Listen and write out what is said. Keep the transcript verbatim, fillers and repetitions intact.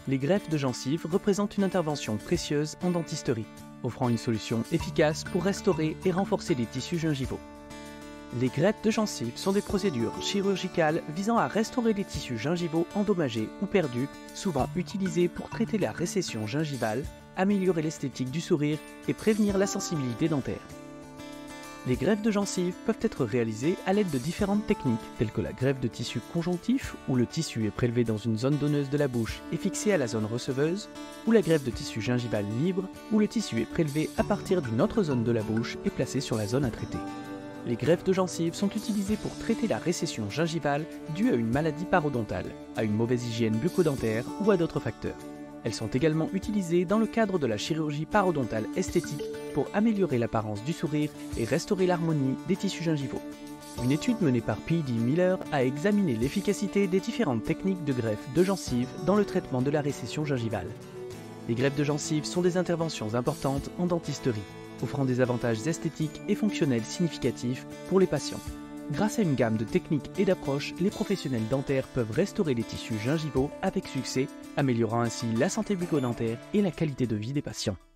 Les greffes de gencives représentent une intervention précieuse en dentisterie, offrant une solution efficace pour restaurer et renforcer les tissus gingivaux. Les greffes de gencives sont des procédures chirurgicales visant à restaurer les tissus gingivaux endommagés ou perdus, souvent utilisées pour traiter la récession gingivale, améliorer l'esthétique du sourire et prévenir la sensibilité dentaire. Les greffes de gencives peuvent être réalisées à l'aide de différentes techniques, telles que la greffe de tissu conjonctif, où le tissu est prélevé dans une zone donneuse de la bouche et fixé à la zone receveuse, ou la greffe de tissu gingival libre, où le tissu est prélevé à partir d'une autre zone de la bouche et placé sur la zone à traiter. Les greffes de gencives sont utilisées pour traiter la récession gingivale due à une maladie parodontale, à une mauvaise hygiène bucco-dentaire ou à d'autres facteurs. Elles sont également utilisées dans le cadre de la chirurgie parodontale esthétique pour améliorer l'apparence du sourire et restaurer l'harmonie des tissus gingivaux. Une étude menée par P D Miller a examiné l'efficacité des différentes techniques de greffe de gencives dans le traitement de la récession gingivale. Les greffes de gencives sont des interventions importantes en dentisterie, offrant des avantages esthétiques et fonctionnels significatifs pour les patients. Grâce à une gamme de techniques et d'approches, les professionnels dentaires peuvent restaurer les tissus gingivaux avec succès, améliorant ainsi la santé bucco-dentaire et la qualité de vie des patients.